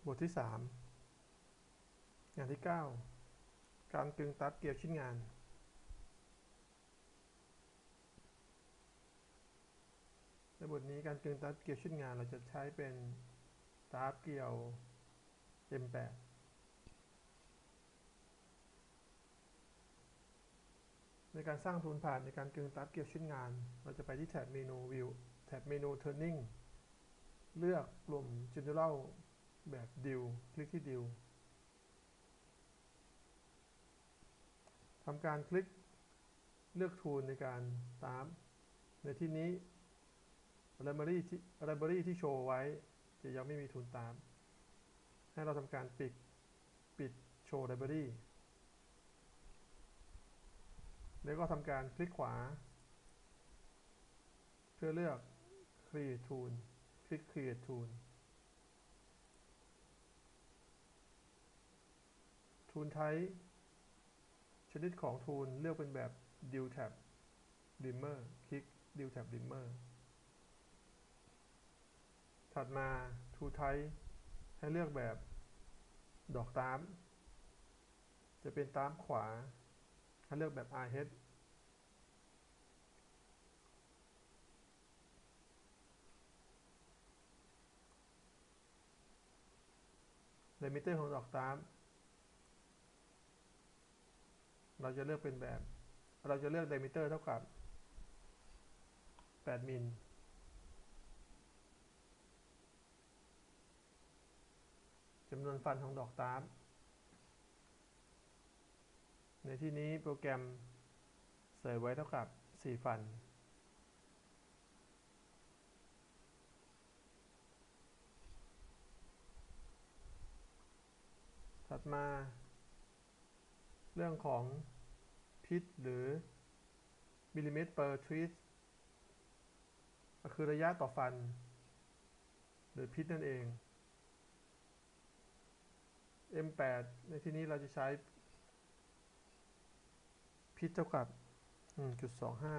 ทที่3งานที่9การกึงตัดเกี่ยวชิ้นงานในบทนี้การกึงตัดเกี่ยวชิ้นงานเราจะใช้เป็นตัดเกี่ยว M8 ในการสร้างทูลผ่านในการกึงตัดเกี่ยวชิ้นงานเราจะไปที่แท็บเมนู View แท็บเมนู Turning เลือกกลุ่ม General แบบ Deal คลิกที่ Deal ทำการคลิกเลือกทูลในการตามในที่นี้ Library ที่โชว์ไว้จะยังไม่มีทูลตามให้เราทำการปิดโชว์ Library แล้วก็ทำการคลิกขวาเพื่อเลือก Create Tool คลิก Create Tool Tool Type ชนิดของทูลเลือกเป็นแบบ Dual Tab Dimmer คลิก Dual Tab Dimmer ถัดมา Tool Type ให้เลือกแบบดอกตามจะเป็นตามขวาให้เลือกแบบ RH Diameter ของดอกตามเราจะเลือกDiameter เท่ากับ8มิลจำนวนฟันของดอกตามในที่นี้โปรแกรมใส่ไว้เท่ากับ4ฟันถัดมาเรื่องของพิทหรือมิลลิเมตร per twist ก็คือระยะต่อฟันหรือพิทนั่นเอง M8 ในที่นี้เราจะใช้พิทเท่ากับ 1.25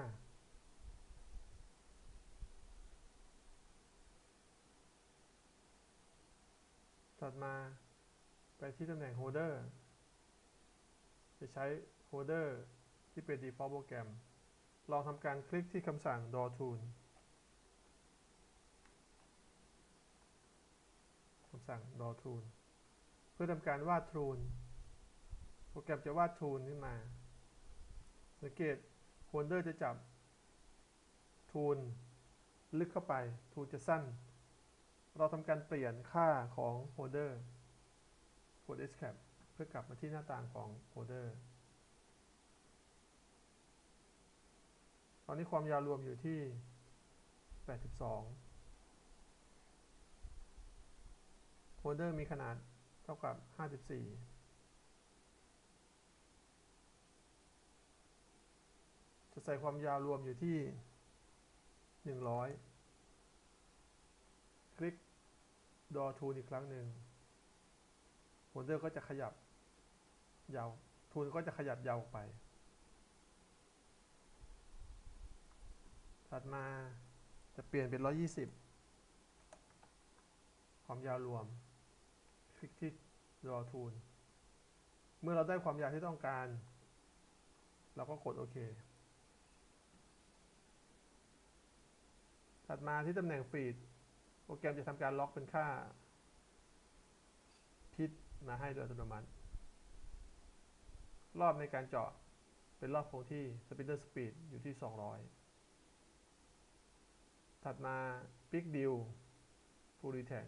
ถัดมาไปที่ตำแหน่งโฮลเดอร์จะใช้โฮลเดอร์ที่เป็น default โปรแกรมลองทำการคลิกที่คำสั่ง draw tool คำสั่ง draw tool เพื่อทำการวาดทูลโปรแกรมจะวาดทูลขึ้นมาสังเกตโฮลเดอร์จะจับทูลลึกเข้าไปทูลจะสั้นเราทำการเปลี่ยนค่าของโฮลเดอร์กด Escape เพื่อกลับมาที่หน้าต่างของโฮลเดอร์ตอนนี้ความยาวรวมอยู่ที่82โฮลเดอร์มีขนาดเท่ากับ54จะใส่ความยาวรวมอยู่ที่100คลิก Draw Tool อีกครั้งหนึ่งโฮลเดอร์ก็จะขยับยาวทูลก็จะขยับยาวออกไปถัดมาจะเปลี่ยนเป็น120ความยาวรวมคลิกที่ Draw Tool เมื่อเราได้ความยาวที่ต้องการเราก็กดโอเคถัดมาที่ตำแหน่งฟีดโปรแกรมจะทำการล็อกเป็นค่าพิทมาให้โดยอัตโนมัติรอบในการเจาะเป็นรอบคงที่ Spindle Speed อยู่ที่200ถัดมา Big Deal Full Detect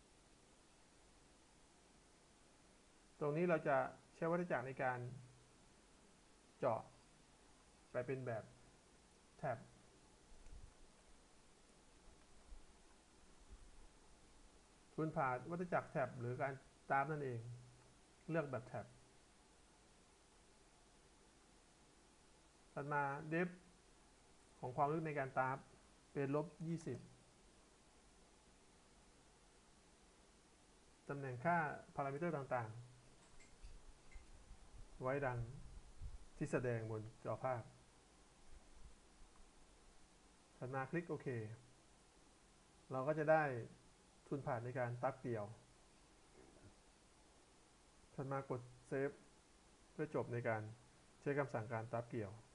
ตรงนี้เราจะใช้วัฏจักรในการเจาะไปเป็นแบบแท็บทูลผ่านวัฏจักรแท็บหรือการตามนั่นเองเลือกแบบแท็บถัดมา Depth ของความลึกในการตามเป็น-20ตำแหน่งค่าพารามิเตอร์ต่างๆไว้ดังที่แสดงบนจอภาพถัดมาคลิกโอเคเราก็จะได้ทูลผ่านในการตัดเดี่ยวถัดมากดเซฟเพื่อจบในการใช้คำสั่งการตามเกี่ยว